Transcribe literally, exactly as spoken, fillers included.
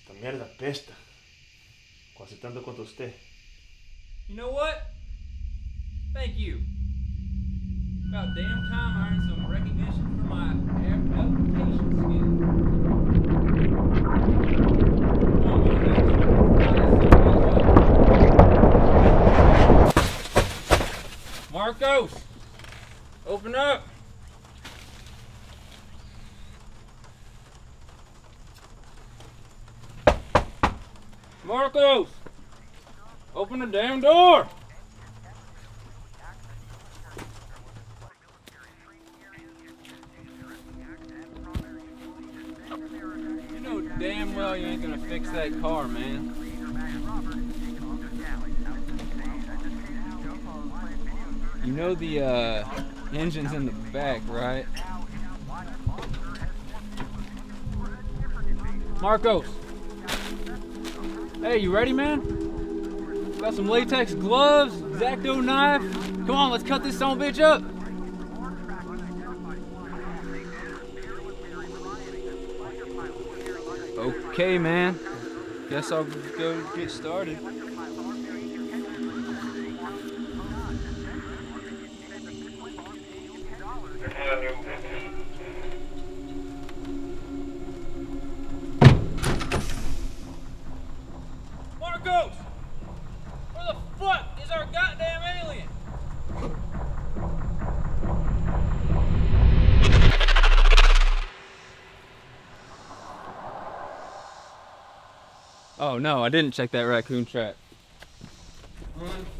Esta mierda pesta. Quase tanto quanto usted. You know what? Thank you. About damn time I earned some recognition for my adaptation skills. Come on, man. Marcos! Open up! Marcos! Open the damn door! You know damn well you ain't gonna fix that car, man. You know the uh, engine's in the back, right? Marcos! Hey, you ready, man? Got some latex gloves, X-Acto knife. Come on, let's cut this son of a bitch up. Okay, man. Guess I'll go get started. Marcos! Where the fuck is our goddamn alien? Oh no, I didn't check that raccoon trap. One.